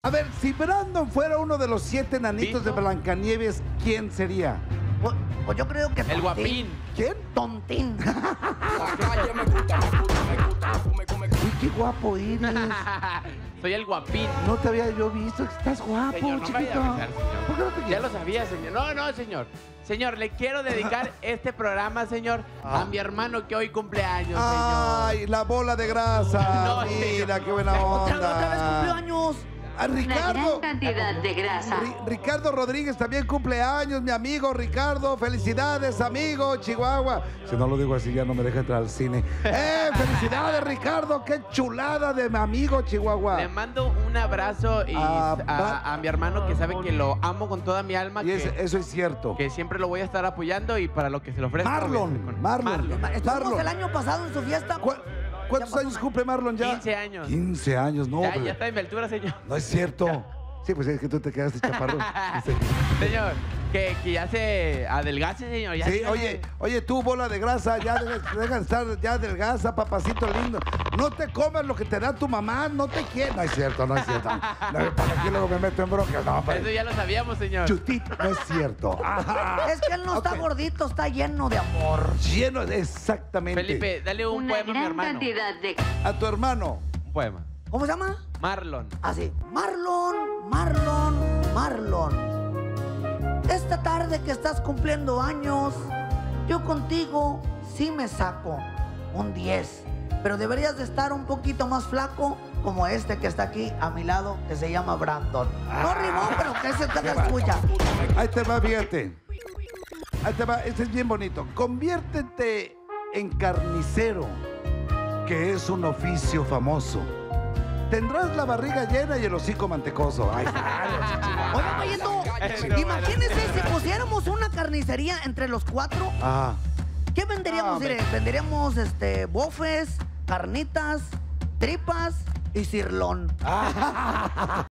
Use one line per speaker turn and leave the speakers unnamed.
A ver, si Brandon fuera uno de los 7 nanitos de Blancanieves, ¿quién sería?
Pues yo creo que
El guapín.
¿Quién?
Tontín.
Uy, qué guapo eres.
Soy el guapín.
No te había yo visto. Estás guapo,
Señor, no me vaya
chiquito.
a besar, señor.
¿Por qué no te
Ya
quieres?
lo sabía, señor. No, no, señor. Señor, le quiero dedicar este programa, señor, a mi hermano que hoy cumple años, señor.
Ay, la bola de grasa.
No,
Mira,
señor.
qué buena onda.
Otra vez cumplió años.
A
Una
Ricardo.
gran cantidad de grasa.
Ricardo Rodríguez también cumple años, mi amigo Ricardo. Felicidades, amigo, Chihuahua. Si no lo digo así, ya no me deja entrar al cine. Felicidades, Ricardo. Qué chulada de mi amigo, Chihuahua.
Le mando un abrazo y a mi hermano que sabe que lo amo con toda mi alma.
Y
Que,
eso es cierto.
que siempre lo voy a estar apoyando y para lo que se le ofrezca.
Marlon.
Estuvimos el año pasado en su fiesta.
¿Cuántos años cumple Marlon ya?
15 años.
15 años, no.
Ya
pero-
está en mi altura, señor.
No es cierto. Sí, pues es que tú te quedaste chaparro.
Señor, que ya se adelgace, señor. Ya
Sí,
se-
oye, tú, bola de grasa, ya deja de estar ya adelgaza, papacito lindo. No te comas lo que te da tu mamá, no te quiere. No es cierto, no es cierto. No, ¿para qué luego me meto en broncas? No, para...
Eso ya lo sabíamos, señor.
Chutito, no es cierto. Ajá.
Es que él no está
Ok.
gordito, está lleno de amor.
Lleno de... Exactamente.
Felipe, dale un
Una
poema a mi
gran
hermano.
cantidad de...
A tu hermano.
Un poema.
¿Cómo se llama?
Marlon.
Así. Marlon, Marlon, Marlon. Esta tarde que estás cumpliendo años, yo contigo sí me saco un 10. Pero deberías de estar un poquito más flaco como este que está aquí a mi lado, que se llama Brandon. No rimó, pero que se te la escucha.
Ahí te va, fíjate. Ahí te va, este es bien bonito. Conviértete en carnicero, que es un oficio famoso. Tendrás la barriga llena y el hocico mantecoso. Ay,
Oye, Mayito, imagínese si pusiéramos una carnicería entre los 4.
ah.
¿Qué venderíamos?
No,
Mire, venderíamos bofes, carnitas, tripas y cirlón.